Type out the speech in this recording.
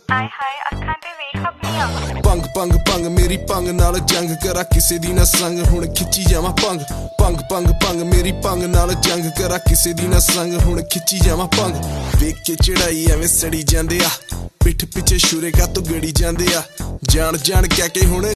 ਆਏ ਹਾਏ ਅੱਖਾਂ ਤੇ ਵੇਖ ਆਪਣੀਆਂ ਪੰਗ ਪੰਗ ਪੰਗ ਮੇਰੀ ਪੰਗ ਨਾਲ ਜੰਗ ਕਰਾ ਕਿਸੇ ਦੀ ਨਾ ਸੰਗ ਹੁਣ ਖਿੱਚੀ ਜਾਵਾਂ ਪੰਗ ਪੰਗ ਪੰਗ ਪੰਗ ਮੇਰੀ ਪੰਗ ਨਾਲ ਜੰਗ ਕਰਾ ਕਿਸੇ ਦੀ ਨਾ ਸੰਗ ਹੁਣ ਖਿੱਚੀ ਜਾਵਾਂ ਪੰਗ ਵੇਖ ਕੇ ਚੜਾਈ ਐਵੇਂ ਸੜੀ ਜਾਂਦੇ ਆ ਪਿੱਠ ਪਿੱਛੇ ਸ਼ੂਰੇ ਕਾ ਤੋਂ ਗੜੀ ਜਾਂਦੇ ਆ ਜਾਣ ਜਾਣ ਕਹਿ ਕੇ ਹੁਣ